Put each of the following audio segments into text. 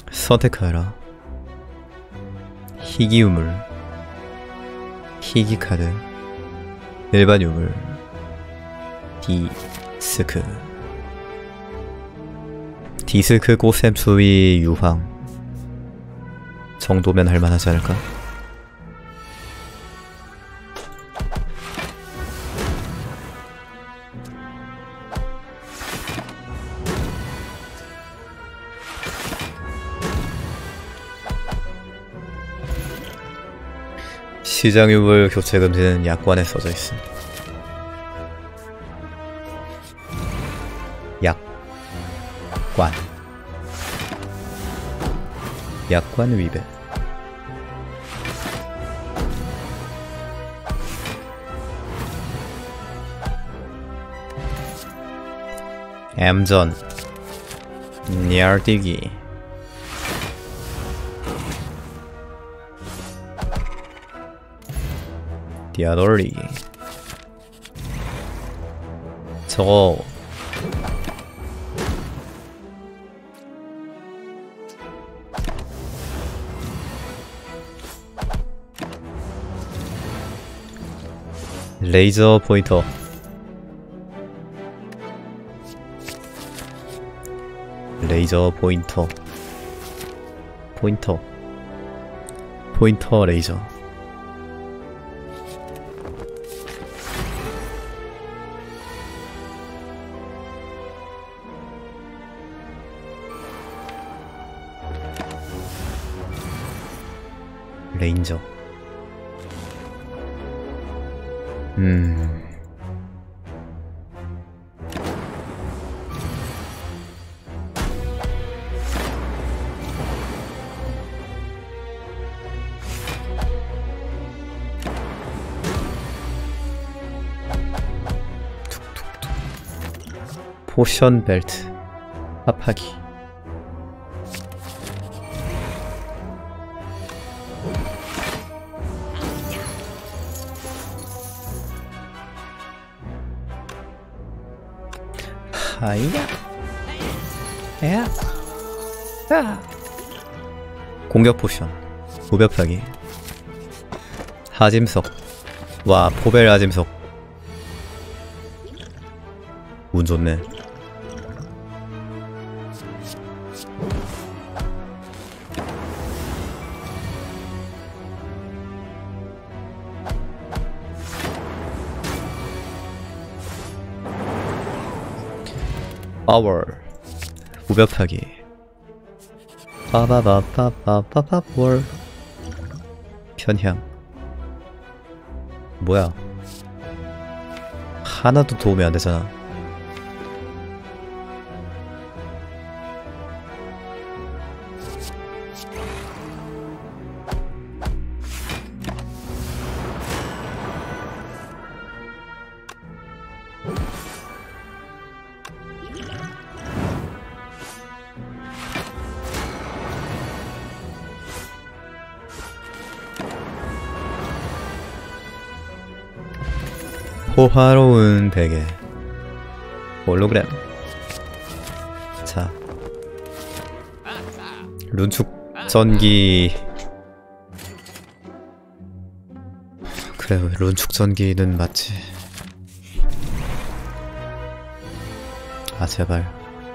선택하여라. 희귀 유물, 희귀 카드, 일반 유물, 디스크. 디스크 꽃샘 수위 유황 정도면 할만하지 않을까? 시장 유물 교체 금지는 약관에 써져 있음. 약관 위배. M전 니알뛰기. 뛰어돌리기. 저거 레이저 포인터. 레이저 포인터. 포인터 레이저. 레인저. 포션 벨트. 합하기. 하이야. 야. 야. 공격 포션. 무벽하기. 하짐석. 와, 포벨 하짐석. 운 좋네. 파워. 무벽하기. 파파파파파파파월. 편향. 뭐야? 하나도 도움이 안 되잖아. 호화로운 베개. 홀로그램. 자, 룬축 전기. 그래, 룬축 전기는 맞지. 아, 제발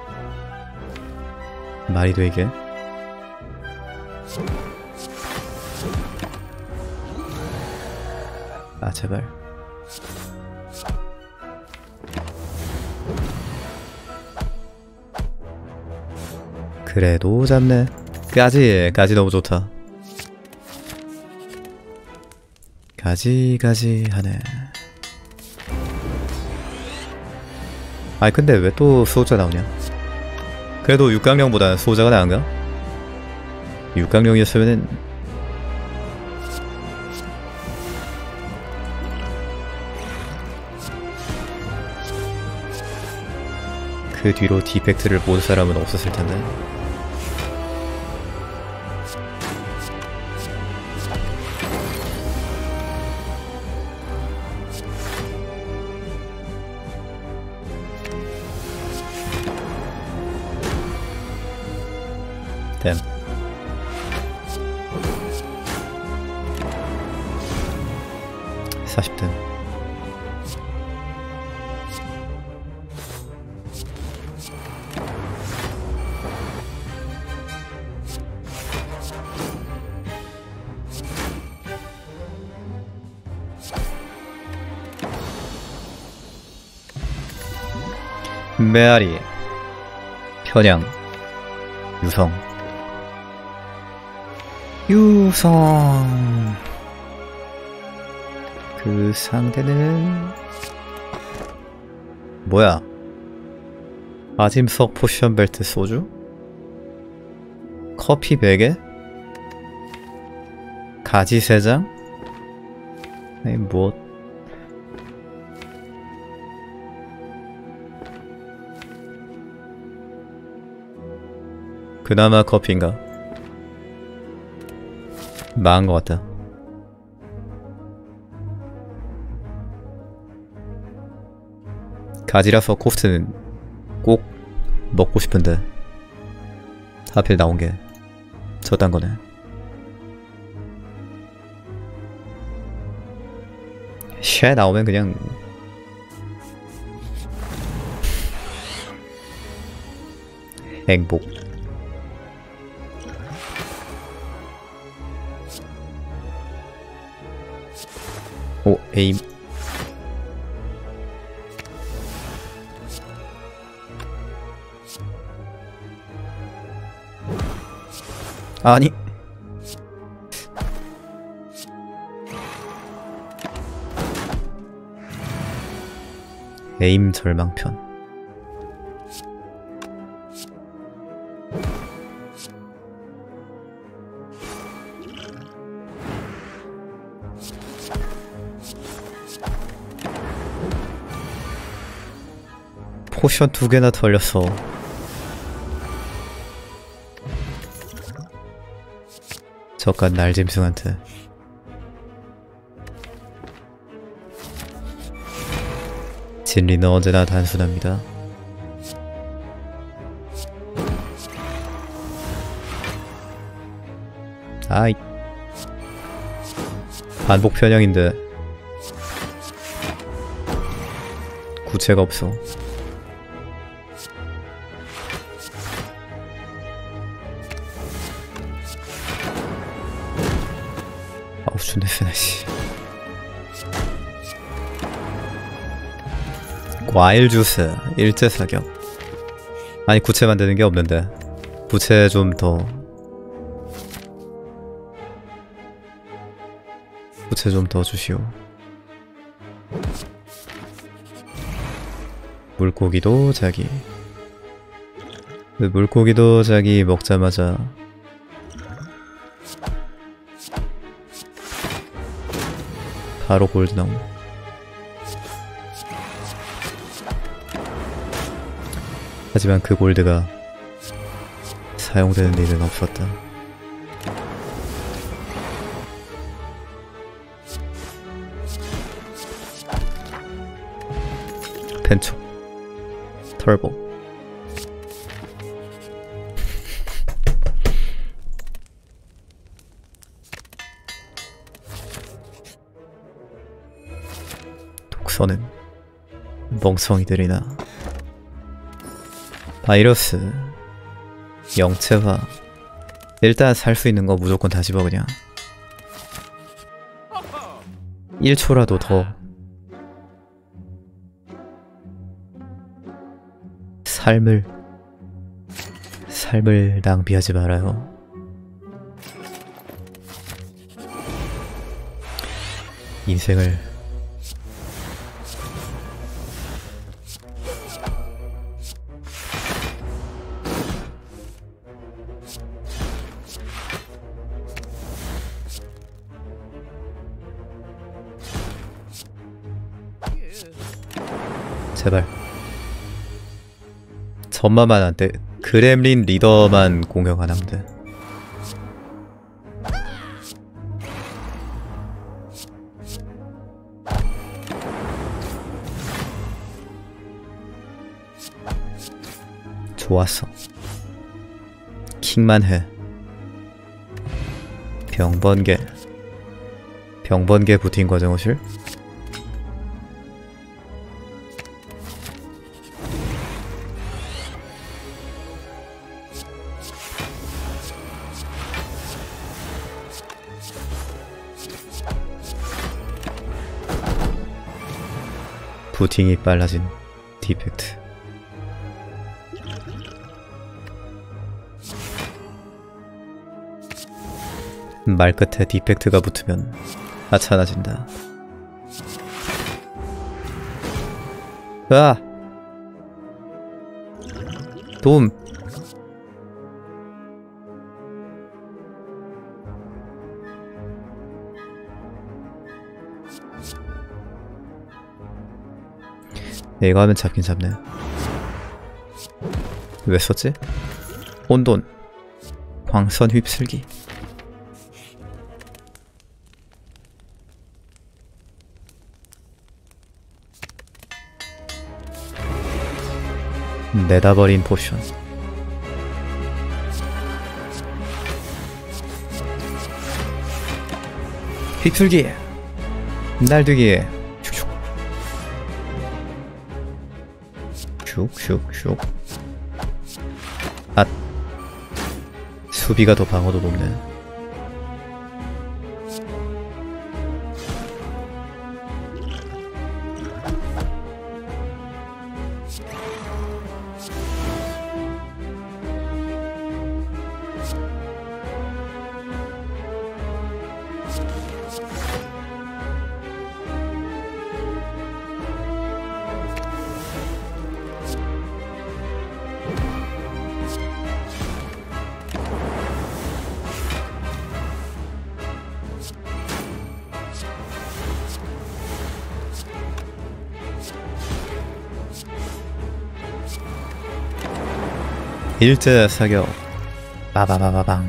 말이 되게. 아, 제발. 그래도 잡네. 까지 너무 좋다. 가지 하네. 아니 근데 왜 또 수호자 나오냐? 그래도 육강령보다 수호자가 나은가? 육강령이었으면은 그 뒤로 디펙트를 본 사람은 없었을 텐데. 댐. 40등. 메아리, 편향, 유성. 유성. 그 상대는 뭐야? 아짐석 포션 벨트 소주? 커피 4개? 가지 3장? 아니 뭐 그나마 커피인가? 망한 것 같다. 가지라서 코스트는 꼭 먹고 싶은데 하필 나온 게 저딴 거네. 쉐 나오면 그냥 행복. 오, 에임. 아니. 에임 절망편. 포션 2개나 털렸어. 저깟 날짐승한테. 진리는 언제나 단순합니다. 아이, 반복 편향인데 구체가 없어. 아우 존나 세네 씨. 과일 주스 일제 사격. 아니 구체 만드는 게 없는데 부채 좀 더 부채 좀 더 주시오. 물고기도 자기. 물고기도 자기 먹자마자 바로 골드 나옴. 하지만 그 골드가 사용되는 일은 없었다. 펜촉 터보. 독서는 멍청이들이나. 바이러스, 영체화. 일단 살 수 있는 거 무조건 다 집어 그냥. 1초라도 더 삶을 낭비하지 말아요. 인생을 제발 전마만 안 돼. 그렘린 리더만 공격 안 하면 돼. 좋았어. 킹만 해. 병번개 부팅 과정호실? 부팅이 빨라진 디펙트. 말끝에 디펙트가 붙으면 하찮아진다. 으아! 도움! 이거 하면 잡긴 잡네. 왜 썼지? 혼돈, 광선 휩쓸기. 내다버린 포션. 휩쓸기, 날뛰기. 슉슉슉. 앗. 수비가 더 방어도 높네. 일제 사격. 빠바바바방.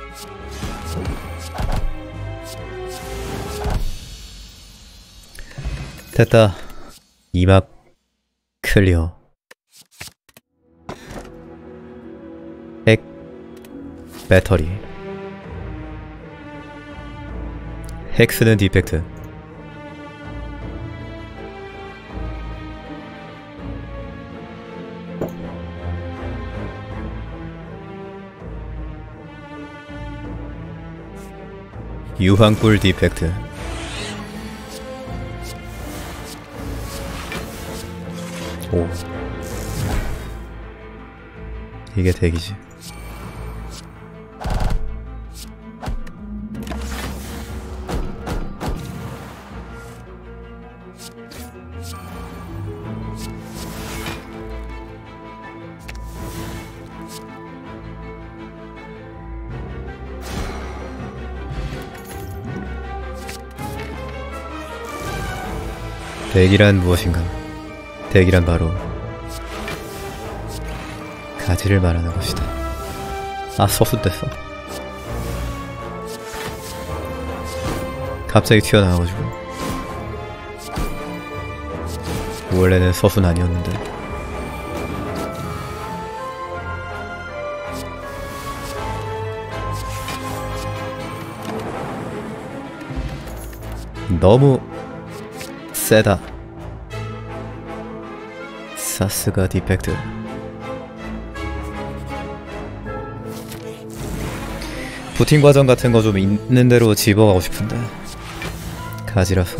됐다. 이 막 클리어. 핵 배터리. 핵 쓰는 디펙트. 유황불 디펙트. 오, 이게 대기지. 대기란 무엇인가? 대기란 바로 가지를 말하는 것이다. 아, 서순됐어. 갑자기 튀어나와가지고. 원래는 서순 아니었는데. 너무 세다. 사스가 디펙트. 부팅 과정 같은 거 좀 있는 대로 집어가고 싶은데 가지라서.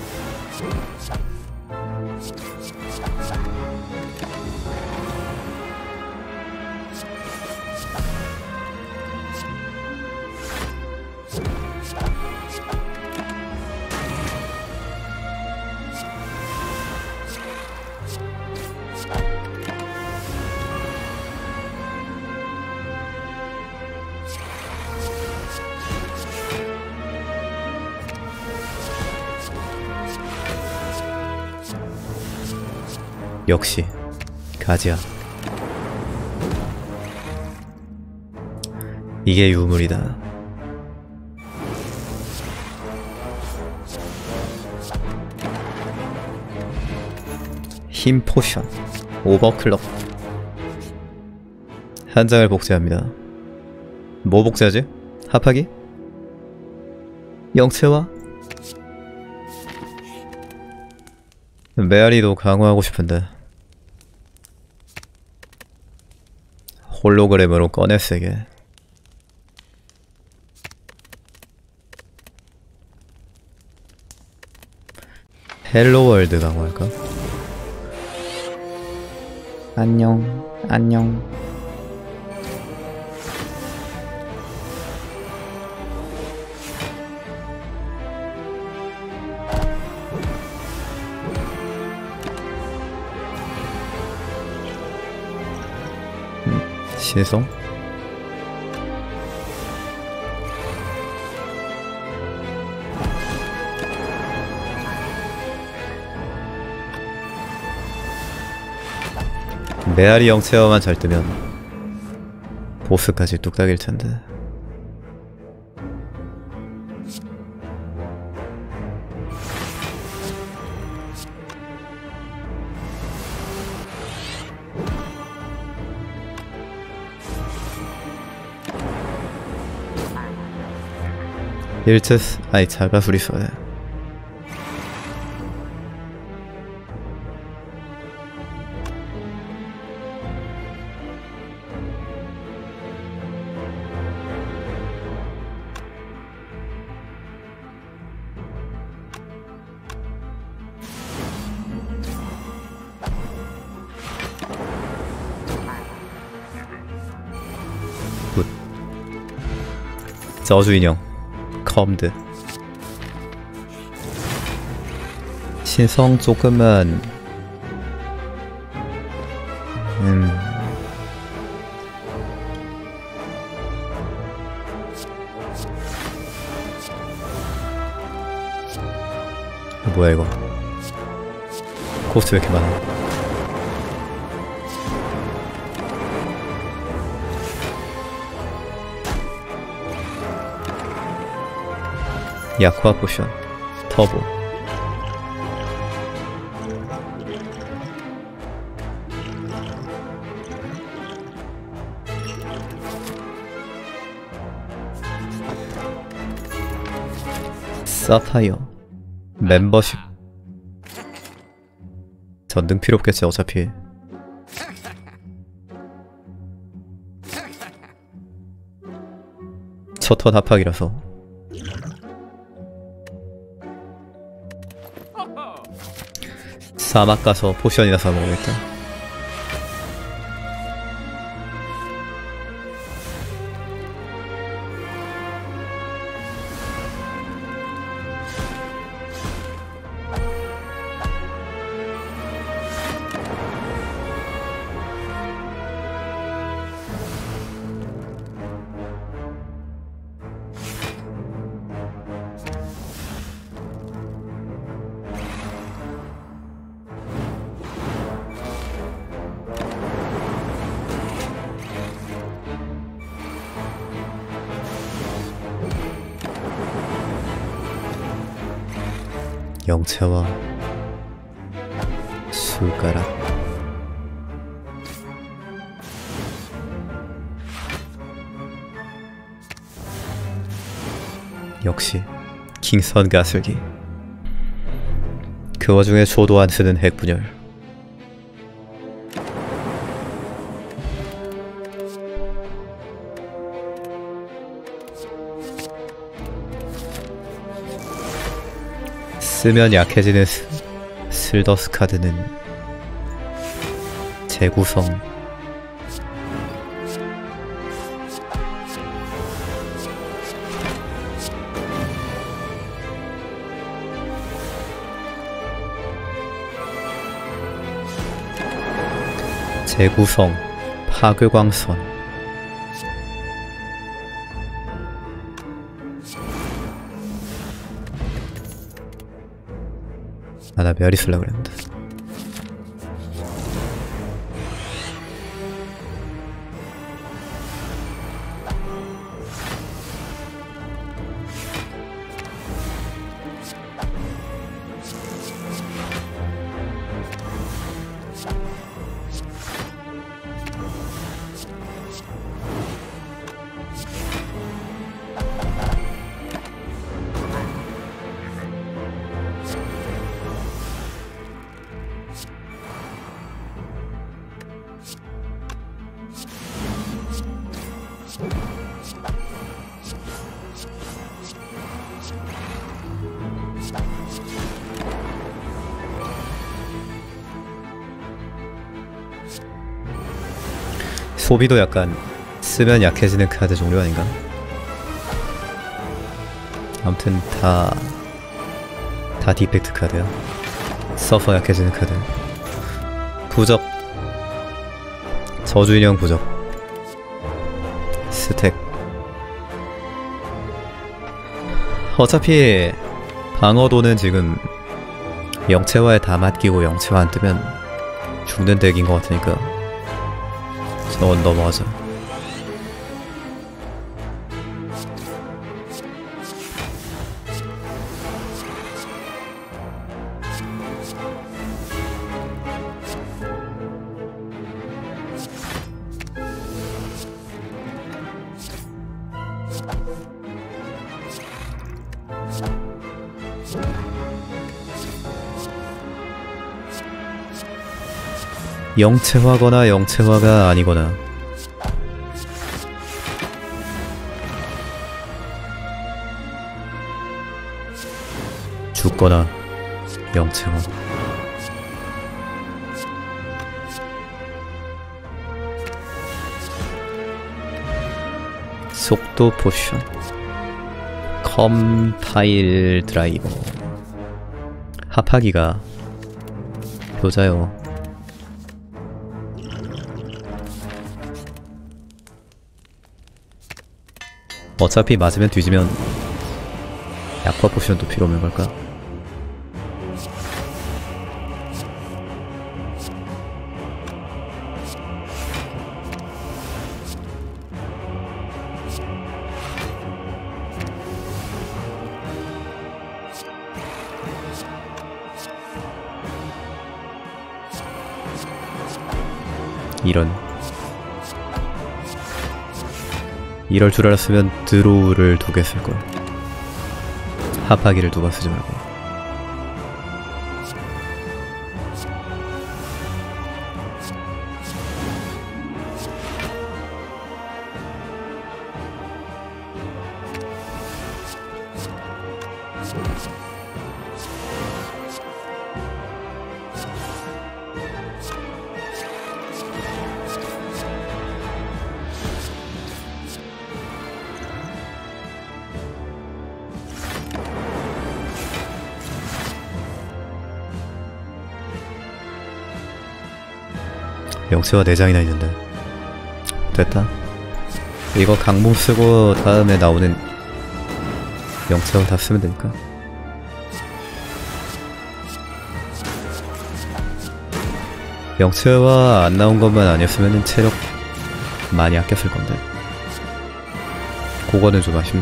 역시 가지야. 이게 유물이다. 힘 포션 오버클럭. 한 장을 복제합니다. 뭐 복제하지? 합하기? 영체화? 메아리도 강화하고 싶은데 홀로그램으로 꺼내쓰게. 헬로월드 강화할까? 안녕. 안녕. 신성? 메아리 영체어만 잘 뜨면 보스까지 뚝딱일 텐데. 일체스 아이 자가수리 써야 돼. 굿. 저주 인형 컴드. 신성 조금은 뭐야 이거. 코스트 왜 이렇게 많아. 야쿠아 포션 터보. 사파이어 멤버십. 전등 필요 없겠지 어차피. 첫 턴 합학이라서. 사막 가서 포션이나 사 먹어야겠다. 영체와 숟가락. 역시 킹선 가슬기. 그 와중에 조도 안 쓰는 핵분열. 쓰면 약해지는 슬더스 카드는 재구성. 재구성 파괴광선. 아, 나 메아리 쓰려고 그랬는데. 소비도 약간 쓰면 약해지는 카드 종류 아닌가? 아무튼 다 디펙트 카드야. 서퍼 약해지는 카드. 부적 저주인형 부적 스택. 어차피 방어도는 지금 영체화에 다 맡기고 영체화 안 뜨면 죽는 덱인 것 같으니까 저건 넘어가자. 영체화거나 영체화가 아니거나 죽거나 영체화. 속도 포션 컴파일 드라이버 합하기가 효자요. 어차피 맞으면 뒤지면 약화 포션도 필요 없는 걸까? 이럴 줄 알았으면 드로우를 2개 쓸걸. 합하기를 2번 쓰지 말고. 영체화 4장이나 있는데 됐다. 이거 강모 쓰고 다음에 나오는 영체화 다 쓰면 되니까. 영체화 안 나온 것만 아니었으면 체력 많이 아꼈을 건데 그거는 좀 아쉽네.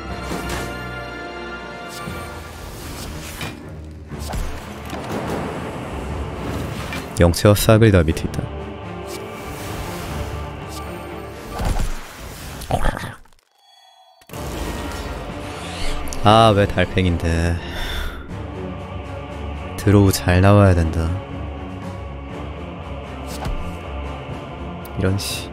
영체화 싹을 다 밑에 있다. 아, 왜 달팽인데. 드로우 잘 나와야 된다. 이런 씨.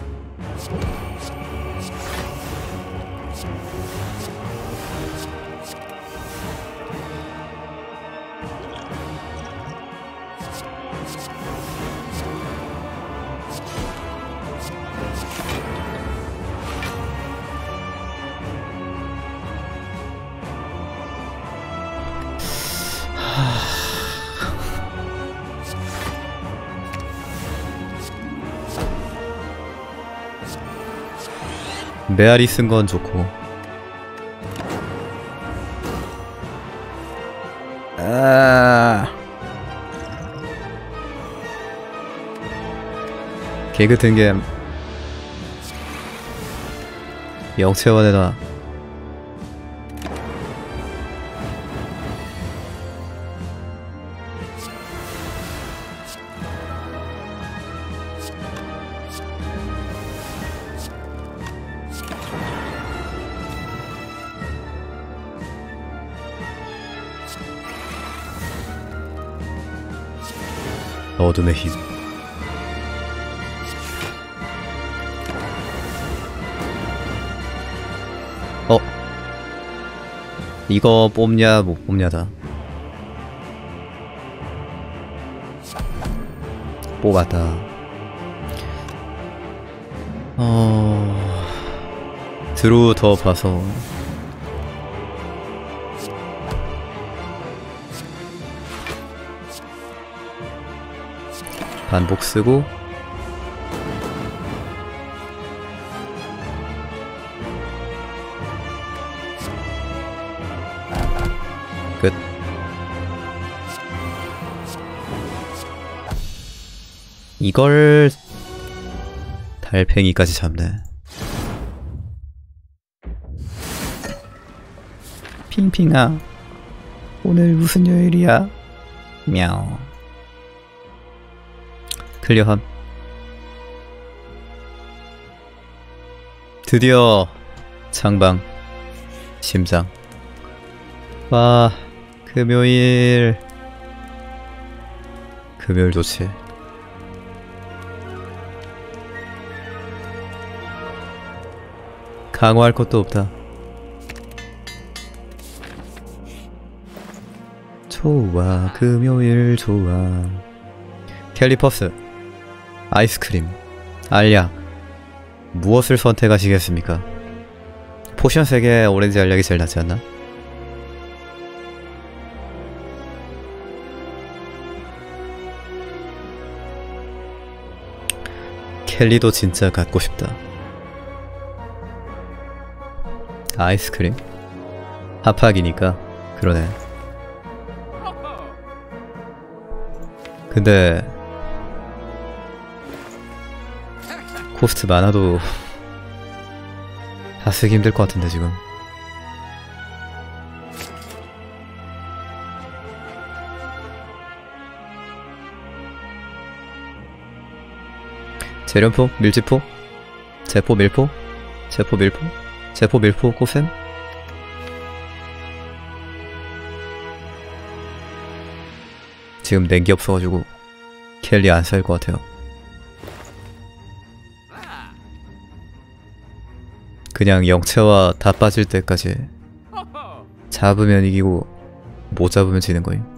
메아리 쓴 건 좋고. 개그 든 게 영체화에다 어둠의 힘. 이거 뽑냐 못 뽑냐다. 뽑았다. 드로우 더 봐서 반복 쓰고 끝. 이걸 달팽이까지 잡네. 핑핑아, 오늘 무슨 요일이야? мяу. 클리어함. 드디어 장방 심장. 와, 금요일 좋지. 강화할 것도 없다. 좋아, 금요일 좋아. 캘리퍼스, 아이스크림, 알약, 무엇을 선택하시겠습니까? 포션 3개 오렌지 알약이 제일 낫지 않나? 켈리도 진짜 갖고 싶다. 아이스크림? 합학이니까 그러네. 근데 코스트 많아도 다 쓰기 힘들 것 같은데 지금. 재련포, 밀지포, 제포 밀포, 제포 밀포, 제포 밀포 꼬셈. 지금 냉기 없어가지고 켈리 안 쌓일 것 같아요. 그냥 영체화 다 빠질 때까지 잡으면 이기고 못 잡으면 지는 거임.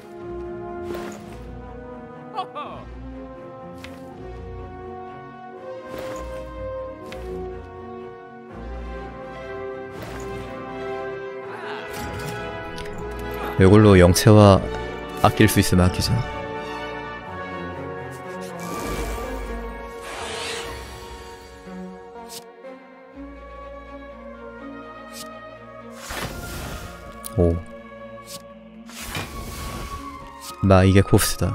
이걸로 영체화 아낄 수 있으면 아끼자. 오. 나 이게 코스트다.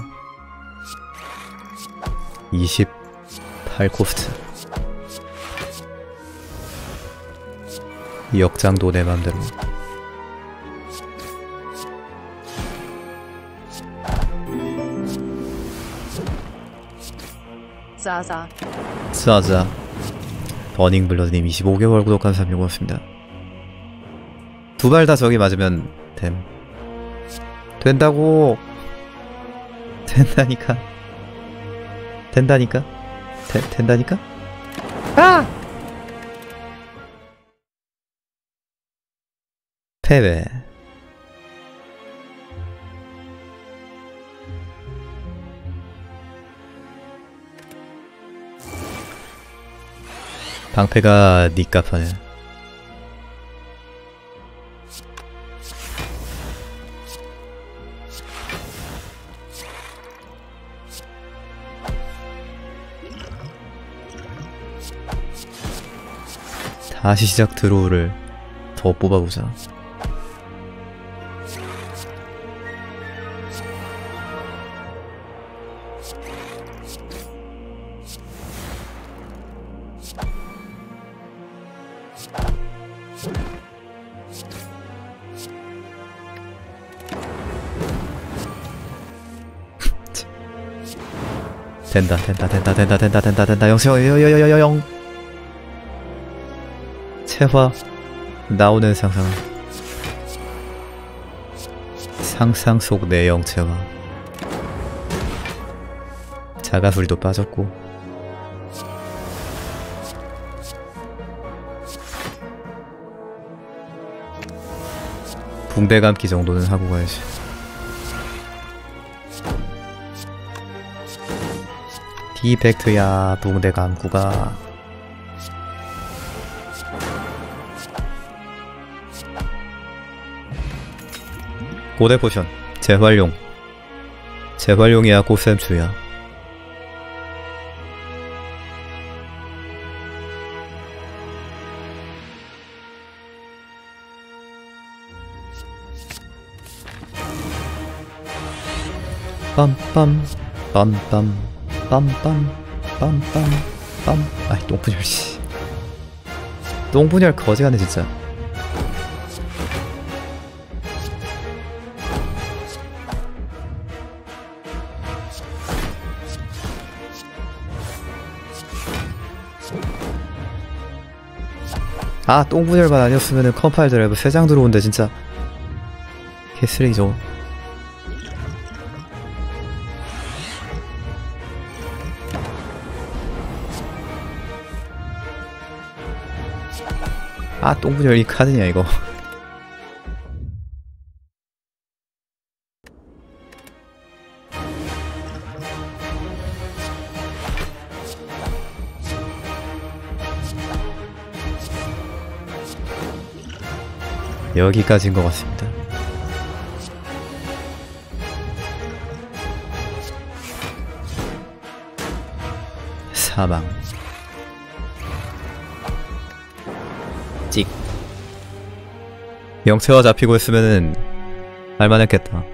28 코스트. 역장도 내 맘대로. 싸자. 버닝블러드님 25개월 구독 감사합니다. 고맙습니다. 두 발 다 저기 맞으면 됨. 된다고. 된다니까. 된다니까. 된다니까. 아! 패배. 방패가 니 값하네. 다시 시작 드로우를 더 뽑아보자. 된다. 영영 체화 나오는 상상 속 내 영체화. 자가술도 빠졌고 붕대 감기 정도는 하고 가야지. 디펙트야 붕대 감구가. 고대 포션 재활용. 재활용이야 꽃샘추야. 빰빰 빰빰 빰빰 빰빰 빰. 아이 똥분열 씨. 똥분열 거지가네 진짜. 아 똥분열만 아니었으면은 컴파일 드라이브 3장 들어온대 진짜. 개쓰레기죠. 아 똥분열 이 카드냐 이거. 여기까지인 것 같습니다. 사망. 찍. 영체화 잡히고 있으면은 할만했겠다.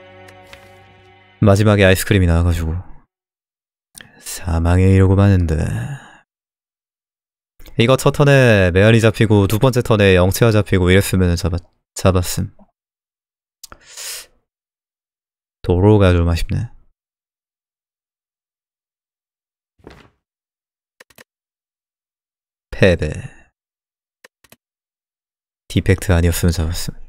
마지막에 아이스크림이 나와가지고 사망에 이러고 마는데. 이거 첫 턴에 메아리 잡히고 두 번째 턴에 영체화 잡히고 이랬으면은 잡았음. 도로가 좀 아쉽네. 패배. 디펙트 아니었으면 잡았음.